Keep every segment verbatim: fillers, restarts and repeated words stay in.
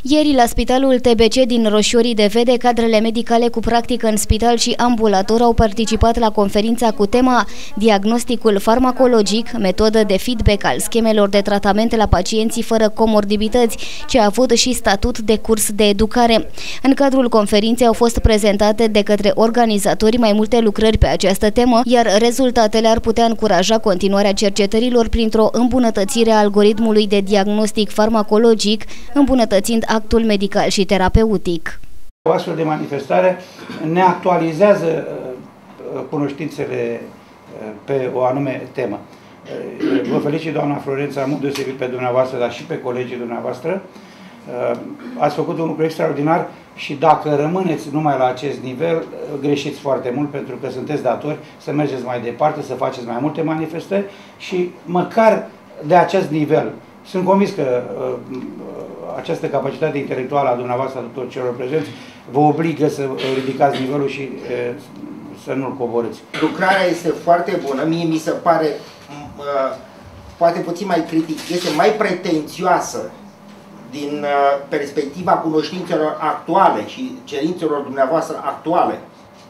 Ieri, la Spitalul T B C din Roșiorii de Vede, cadrele medicale cu practică în spital și ambulator au participat la conferința cu tema Diagnosticul farmacologic, metodă de feedback al schemelor de tratamente la pacienții fără comorbidități, ce a avut și statut de curs de educare. În cadrul conferinței au fost prezentate de către organizatori mai multe lucrări pe această temă, iar rezultatele ar putea încuraja continuarea cercetărilor printr-o îmbunătățire a algoritmului de diagnostic farmacologic, îmbunătățind actul medical și terapeutic. O astfel de manifestare ne actualizează cunoștințele pe o anume temă. Vă felicit, doamna Florența, mult deosebit pe dumneavoastră, dar și pe colegii dumneavoastră. Ați făcut un lucru extraordinar și dacă rămâneți numai la acest nivel, greșiți foarte mult, pentru că sunteți datori să mergeți mai departe, să faceți mai multe manifestări și măcar de acest nivel. Sunt convins că uh, această capacitate intelectuală a dumneavoastră, a tuturor celor prezenți, vă obligă să ridicați nivelul și uh, să nu-l coborâți. Lucrarea este foarte bună, mie mi se pare, uh, poate puțin mai critic, este mai pretențioasă din uh, perspectiva cunoștințelor actuale și cerințelor dumneavoastră actuale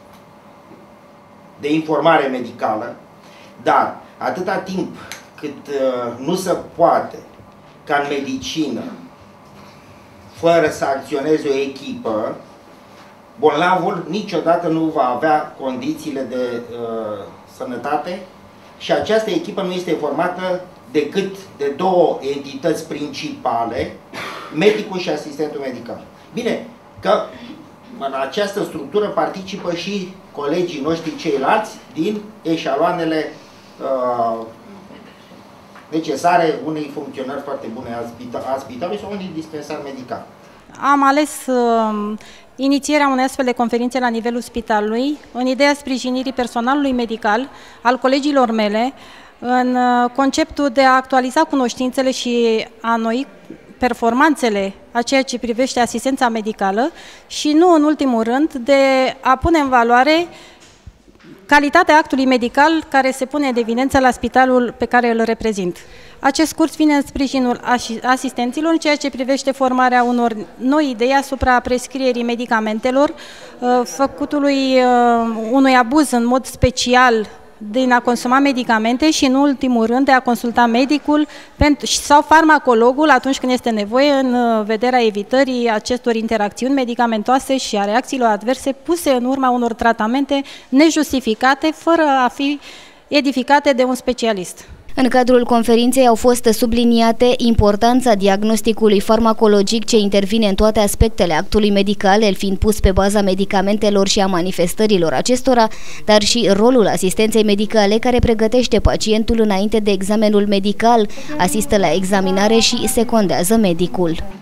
de informare medicală, dar atâta timp cât uh, nu se poate ca în medicină, fără să acționeze o echipă, bolnavul niciodată nu va avea condițiile de uh, sănătate și această echipă nu este formată decât de două entități principale, medicul și asistentul medical. Bine, că în această structură participă și colegii noștri ceilalți din eșaloanele uh, necesare unei funcționări foarte bune a spitalului sau unui dispensar medical. Am ales uh, inițierea unei astfel de conferințe la nivelul spitalului, în ideea sprijinirii personalului medical, al colegilor mele, în uh, conceptul de a actualiza cunoștințele și a noi performanțele a ceea ce privește asistența medicală și nu în ultimul rând de a pune în valoare calitatea actului medical care se pune în evidență la spitalul pe care îl reprezint. Acest curs vine în sprijinul asistenților în ceea ce privește formarea unor noi idei asupra prescrierii medicamentelor, făcutului unui abuz în mod special din a consuma medicamente și, în ultimul rând, de a consulta medicul sau farmacologul atunci când este nevoie în vederea evitării acestor interacțiuni medicamentoase și a reacțiilor adverse puse în urma unor tratamente nejustificate, fără a fi edificate de un specialist. În cadrul conferinței au fost subliniate importanța diagnosticului farmacologic ce intervine în toate aspectele actului medical, el fiind pus pe baza medicamentelor și a manifestărilor acestora, dar și rolul asistenței medicale care pregătește pacientul înainte de examenul medical, asistă la examinare și secondează medicul.